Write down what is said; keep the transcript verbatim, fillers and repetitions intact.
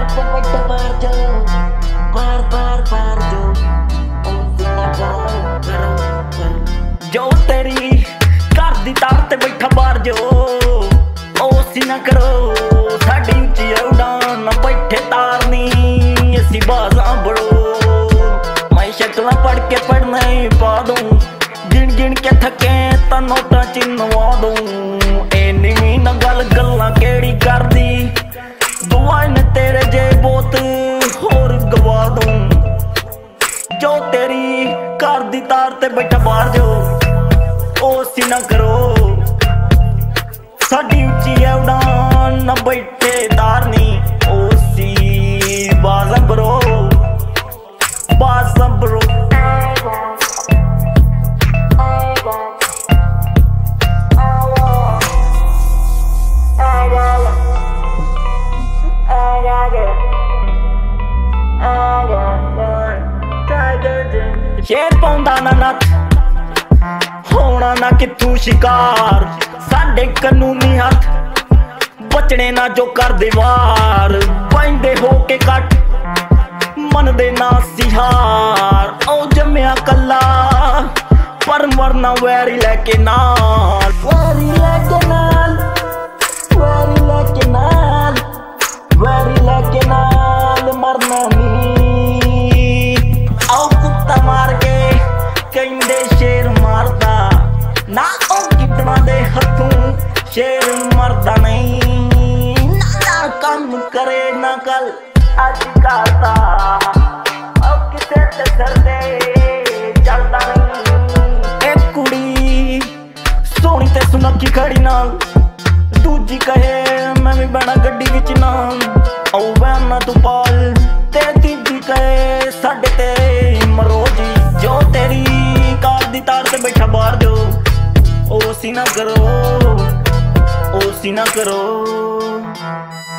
तार पे बैठे मार जो मार मार मार जो जो तेरी घर दी तार ते बैठा बाहर जो ओसी ना करो साडी उच्ची उड़ान बैठे तार नी ऐसी बाजा बड़ो मैं शक्ल पढ़ के पढ़ना ही पा दूं गिन गिन के थके ता नोटा चिन्हवा दूं एनी मी ना गल गल्ला केड़ी कर दी दुआ ने तेरे जे बोत होर गवा दूं जो तेरी घर दी तार ते बैठा बाहर जो ओसी ना करो साडी उच्ची उड़ान न बैठे तार नी ओसी बाजा ब्रो बाजा ब्रो शेर पाउंदा ना नथ होना ना किथू शिकार साडे कानूनी हथ बचने ना जो कर दे वार बंदे हो के कट मन दे ना सिहार ओ जम्या कला पर मरना वैरी लेके नाल वैरी लेके नाल वैरी लेके नाल वैरी लेके नाल मरना नी आओ कुत्ता मार के कहंदे शेर मारदा ना ओ कितना दे हथों शेर मरदा नहीं ना काम करे ना कल अज करता अब किसे ते सर दे चलदा नहीं एक कुड़ी सोनी ते सुनकी खड़ी नाल दूजी कहे मैं भी बना गड्डी विच ना ओ वैन ना तू पाल ते तीजी कहे साडे ते मरो जी जो तेरी कार दी तार ते बैठा बाहर जो ओसी ना करो ओसी ना करो।